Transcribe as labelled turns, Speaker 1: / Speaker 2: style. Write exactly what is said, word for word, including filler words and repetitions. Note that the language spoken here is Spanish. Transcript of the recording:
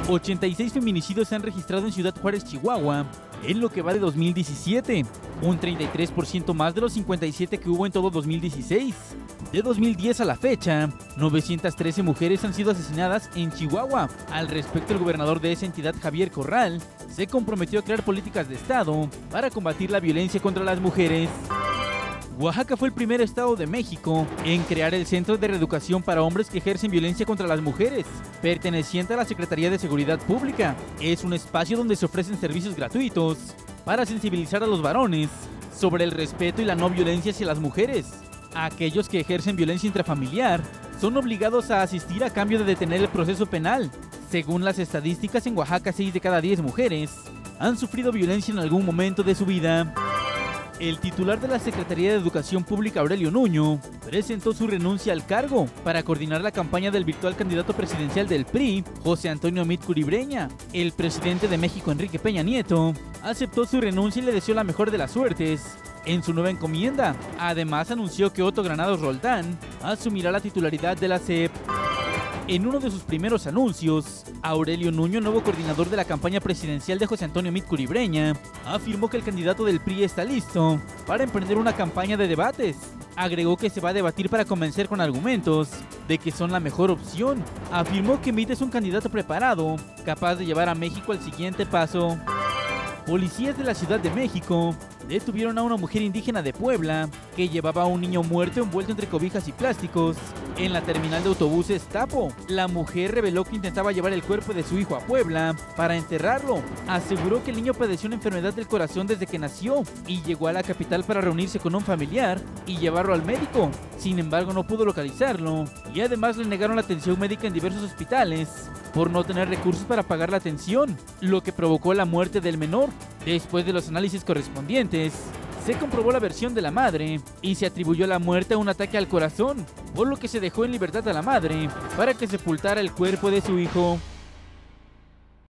Speaker 1: ochenta y seis feminicidios se han registrado en Ciudad Juárez, Chihuahua, en lo que va de dos mil diecisiete, un treinta y tres por ciento más de los cincuenta y siete que hubo en todo dos mil dieciséis. De dos mil diez a la fecha, novecientas trece mujeres han sido asesinadas en Chihuahua. Al respecto, el gobernador de esa entidad, Javier Corral, se comprometió a crear políticas de Estado para combatir la violencia contra las mujeres. Oaxaca fue el primer estado de México en crear el Centro de Reeducación para Hombres que Ejercen Violencia contra las Mujeres, perteneciente a la Secretaría de Seguridad Pública. Es un espacio donde se ofrecen servicios gratuitos para sensibilizar a los varones sobre el respeto y la no violencia hacia las mujeres. Aquellos que ejercen violencia intrafamiliar son obligados a asistir a cambio de detener el proceso penal. Según las estadísticas, en Oaxaca seis de cada diez mujeres han sufrido violencia en algún momento de su vida. El titular de la Secretaría de Educación Pública, Aurelio Nuño, presentó su renuncia al cargo para coordinar la campaña del virtual candidato presidencial del P R I, José Antonio Meade Curibreña. El presidente de México, Enrique Peña Nieto, aceptó su renuncia y le deseó la mejor de las suertes en su nueva encomienda. Además, anunció que Otto Granados Roldán asumirá la titularidad de la C E P. En uno de sus primeros anuncios, Aurelio Nuño, nuevo coordinador de la campaña presidencial de José Antonio Meade Curibreña, afirmó que el candidato del P R I está listo para emprender una campaña de debates. Agregó que se va a debatir para convencer con argumentos de que son la mejor opción. Afirmó que Meade es un candidato preparado, capaz de llevar a México al siguiente paso. Policías de la Ciudad de México detuvieron a una mujer indígena de Puebla que llevaba a un niño muerto envuelto entre cobijas y plásticos en la terminal de autobuses Tapo. La mujer reveló que intentaba llevar el cuerpo de su hijo a Puebla para enterrarlo. Aseguró que el niño padeció una enfermedad del corazón desde que nació y llegó a la capital para reunirse con un familiar y llevarlo al médico. Sin embargo, no pudo localizarlo y además le negaron la atención médica en diversos hospitales por no tener recursos para pagar la atención, lo que provocó la muerte del menor. Después de los análisis correspondientes, se comprobó la versión de la madre y se atribuyó la muerte a un ataque al corazón, por lo que se dejó en libertad a la madre para que sepultara el cuerpo de su hijo.